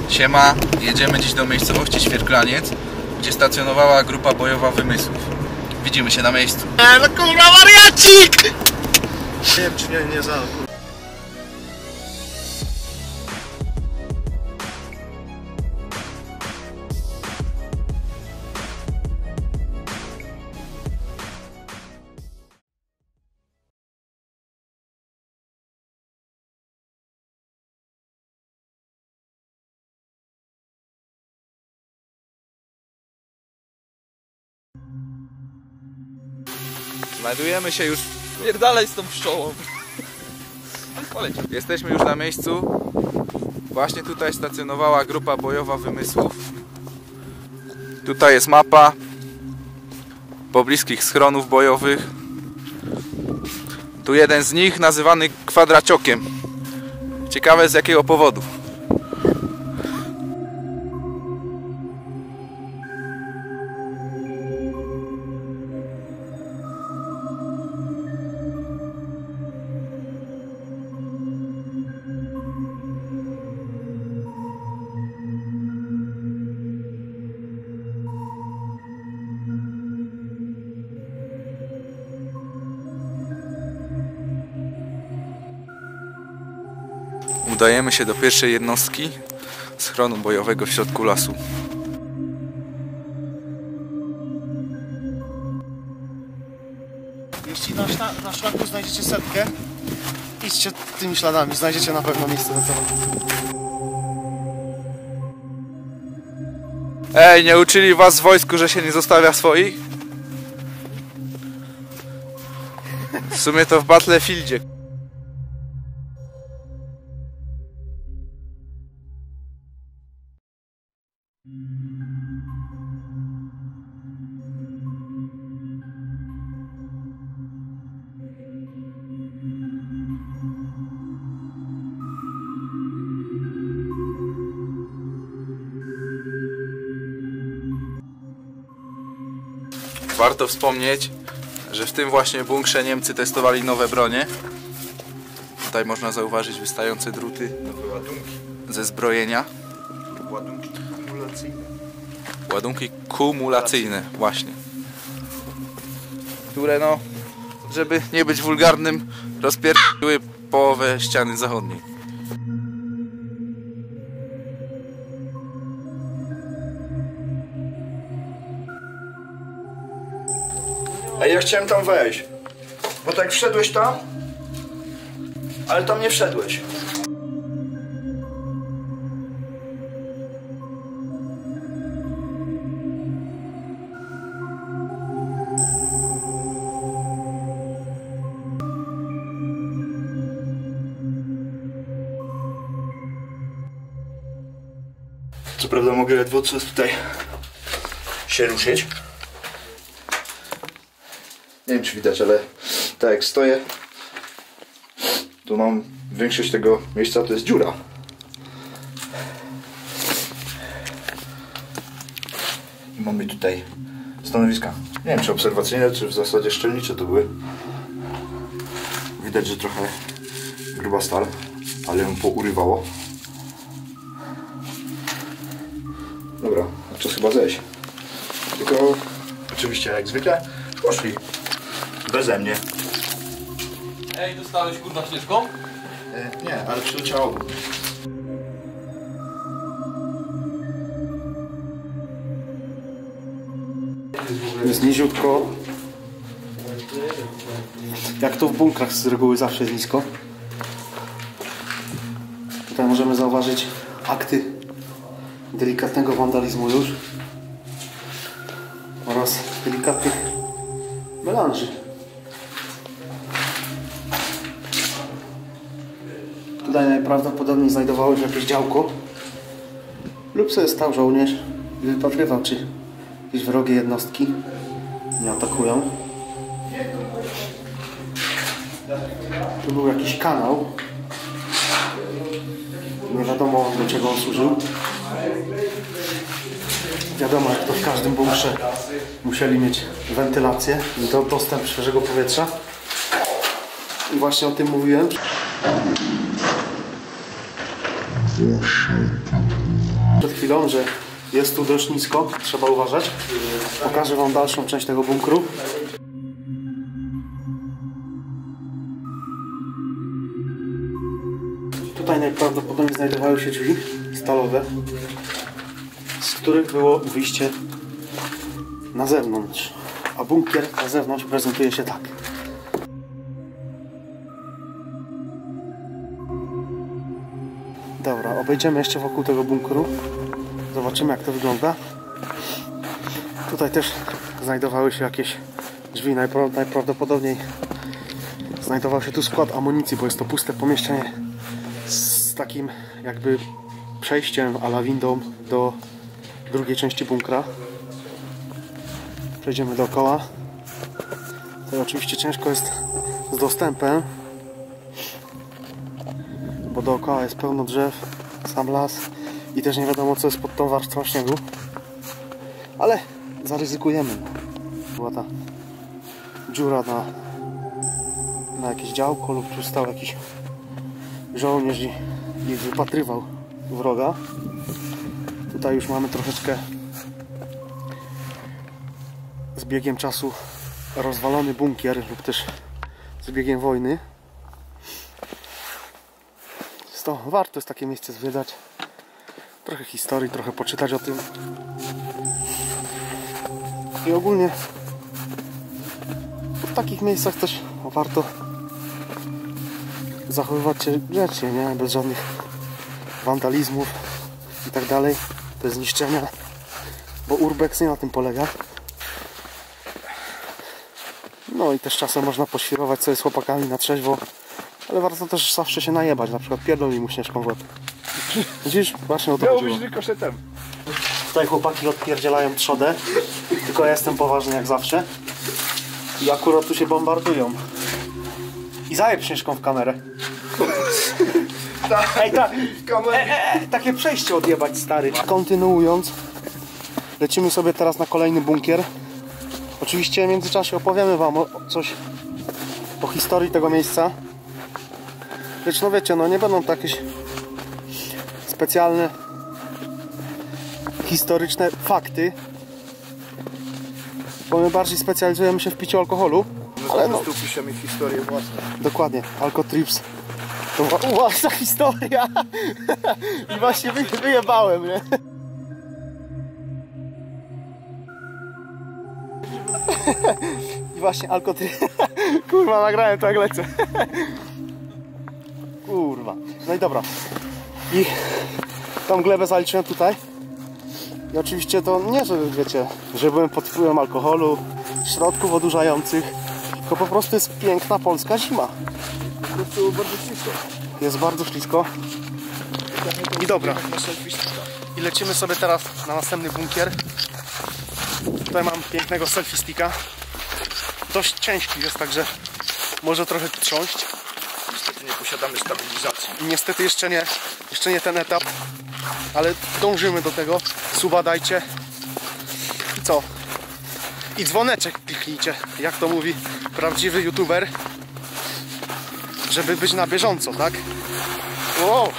Siema, jedziemy dziś do miejscowości Świerklaniec, gdzie stacjonowała grupa bojowa Wymysłów. Widzimy się na miejscu. No kurwa wariacik! Nie wiem czy nie za... Znajdujemy się już... Pierdalej z tą pszczołą. Jesteśmy już na miejscu. Właśnie tutaj stacjonowała grupa bojowa Wymysłów. Tutaj jest mapa pobliskich schronów bojowych. Tu jeden z nich nazywany kwadraciokiem. Ciekawe z jakiego powodu. Udajemy się do pierwszej jednostki schronu bojowego w środku lasu. Jeśli na szlaku znajdziecie setkę, idźcie tymi śladami, znajdziecie na pewno miejsce na celu. Ej, nie uczyli was w wojsku, że się nie zostawia swoich? W sumie to w Battlefieldzie. Warto wspomnieć, że w tym właśnie bunkrze Niemcy testowali nowe bronie. Tutaj można zauważyć wystające druty, nowe ładunki ze zbrojenia. Ładunki kumulacyjne. Ładunki kumulacyjne, właśnie. Które no, żeby nie być wulgarnym, rozpierdoliły połowę ściany zachodniej. A ja chciałem tam wejść, bo tak wszedłeś tam, ale tam nie wszedłeś. Co prawda mogę ledwo co tutaj się ruszyć. Nie wiem czy widać, ale tak jak stoję, to mam większość tego miejsca to jest dziura. I mamy tutaj stanowiska. Nie wiem czy obserwacyjne, czy w zasadzie szczelnicze to były. Widać, że trochę gruba stal, ale ją pourywało. Dobra, czas chyba zejść. Tylko oczywiście jak zwykle poszli. Beze mnie. Ej, dostałeś kurwa śnieżką? Nie, ale przyleciało. Jest niziutko. Jak to w bunkrach z reguły zawsze jest nisko. Tutaj możemy zauważyć akty delikatnego wandalizmu już. Oraz delikatnych melanży. Tutaj najprawdopodobniej znajdowało się jakieś działko lub sobie stał żołnierz i wypatrywał, czy jakieś wrogie jednostki nie atakują. Tu był jakiś kanał. Nie wiadomo do czego on służył. Wiadomo, jak to w każdym bunkrze musieli mieć wentylację i dostęp świeżego powietrza. I właśnie o tym mówiłem. chwilą, że jest tu dość nisko, trzeba uważać. Pokażę wam dalszą część tego bunkru. Tutaj najprawdopodobniej znajdowały się drzwi stalowe, z których było wyjście na zewnątrz, a bunkier na zewnątrz prezentuje się tak. Dobra, obejdziemy jeszcze wokół tego bunkru. Zobaczymy, jak to wygląda. Tutaj też znajdowały się jakieś drzwi. Najprawdopodobniej znajdował się tu skład amunicji, bo jest to puste pomieszczenie z takim jakby przejściem a la windą do drugiej części bunkra. Przejdziemy dookoła. Tutaj oczywiście ciężko jest z dostępem, bo dookoła jest pełno drzew, sam las i też nie wiadomo, co jest pod tą warstwą śniegu, ale zaryzykujemy. Była ta dziura na jakieś działko lub tu stał jakiś żołnierz i wypatrywał wroga. Tutaj już mamy troszeczkę z biegiem czasu rozwalony bunkier lub też z biegiem wojny. Warto jest takie miejsce zwiedzać, trochę historii, trochę poczytać o tym i ogólnie w takich miejscach też warto zachowywać się grzecznie, nie? Bez żadnych wandalizmów i tak dalej, bez zniszczenia, bo urbex nie na tym polega. No i też czasem można poświrować sobie z chłopakami na trzeźwo, ale warto też zawsze się najebać, na przykład pierdolnij mu śnieżką w łeb. Widzisz? Właśnie o to chodziło. Tutaj chłopaki odpierdzielają trzodę, tylko ja jestem poważny jak zawsze i akurat tu się bombardują. I zajeb śnieżką w kamerę. Ej, takie przejście odjebać, stary. Kontynuując, lecimy sobie teraz na kolejny bunkier. Oczywiście w międzyczasie opowiemy wam coś o historii tego miejsca. Lecz no wiecie, no nie będą to jakieś specjalne historyczne fakty, bo my bardziej specjalizujemy się w piciu alkoholu. Ale no, tu piszemy historię własną. dokładnie, Alkotrips to własna historia. I właśnie wyjebałem, nie? I właśnie Alkotrips. Kurwa, nagrałem to jak lecę. Kurwa. No i dobra. I tą glebę zaliczyłem tutaj. I oczywiście to nie, że wiecie, że byłem pod wpływem alkoholu, środków odurzających, tylko po prostu jest piękna polska zima. Po prostu bardzo ślisko. Jest bardzo ślisko. I dobra. I lecimy sobie teraz na następny bunkier. Tutaj mam pięknego selfie sticka. Dość ciężki jest, także może trochę trząść. Niestety nie posiadamy stabilizacji. Niestety jeszcze nie ten etap, ale dążymy do tego. Suba dajcie. I co? I dzwoneczek kliknijcie, jak to mówi prawdziwy youtuber, żeby być na bieżąco, tak? Wow!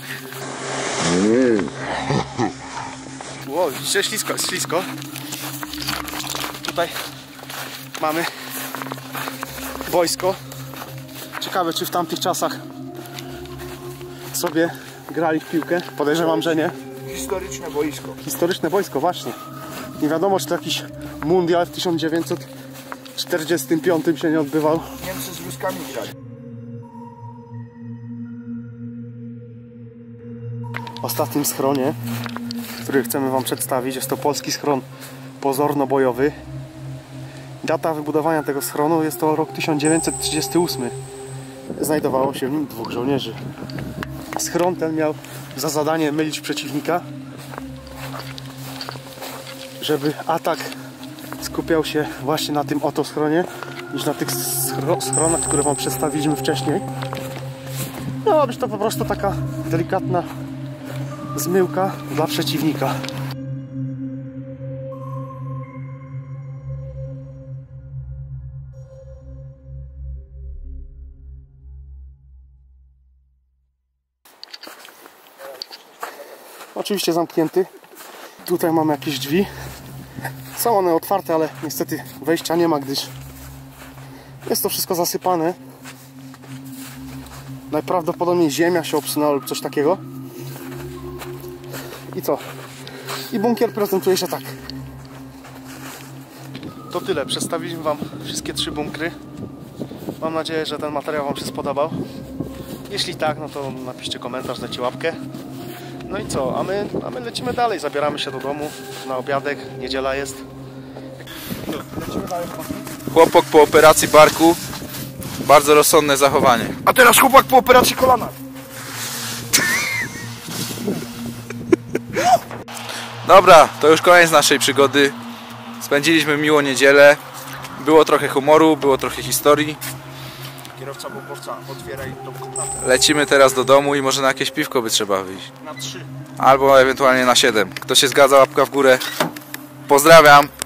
Wow, widzicie, ślisko, jest ślisko. Tutaj mamy wojsko. Ciekawe, czy w tamtych czasach sobie grali w piłkę. Podejrzewam, że nie. Historyczne boisko. Historyczne wojsko, właśnie. Nie wiadomo, czy to jakiś mundial w 1945 się nie odbywał. Niemcy z Ruskami grali. W ostatnim schronie, który chcemy wam przedstawić, jest to polski schron pozorno-bojowy. Data wybudowania tego schronu jest to rok 1938. Znajdowało się w nim 2 żołnierzy. Schron ten miał za zadanie mylić przeciwnika, żeby atak skupiał się właśnie na tym oto schronie, niż na tych schronach, które wam przedstawiliśmy wcześniej. No, ma być to po prostu taka delikatna zmyłka dla przeciwnika. Oczywiście zamknięty. Tutaj mamy jakieś drzwi. Są one otwarte, ale niestety wejścia nie ma, gdyż jest to wszystko zasypane. Najprawdopodobniej ziemia się obsunęła lub coś takiego. I co? I bunkier prezentuje się tak. To tyle. Przedstawiliśmy Wam wszystkie 3 bunkry. Mam nadzieję, że ten materiał Wam się spodobał. Jeśli tak, no to napiszcie komentarz, dajcie łapkę. No i co? A my lecimy dalej. Zabieramy się do domu na obiadek. Niedziela jest. Lecimy dalej. Chłopak po operacji barku. Bardzo rozsądne zachowanie. A teraz chłopak po operacji kolana. Dobra, to już koniec naszej przygody. Spędziliśmy miło niedzielę. Było trochę humoru, było trochę historii. Kierowca bombowca, otwieraj tą komnatę. Lecimy teraz do domu i może na jakieś piwko by trzeba wyjść. Na 3. Albo ewentualnie na 7. Kto się zgadza, łapka w górę. Pozdrawiam.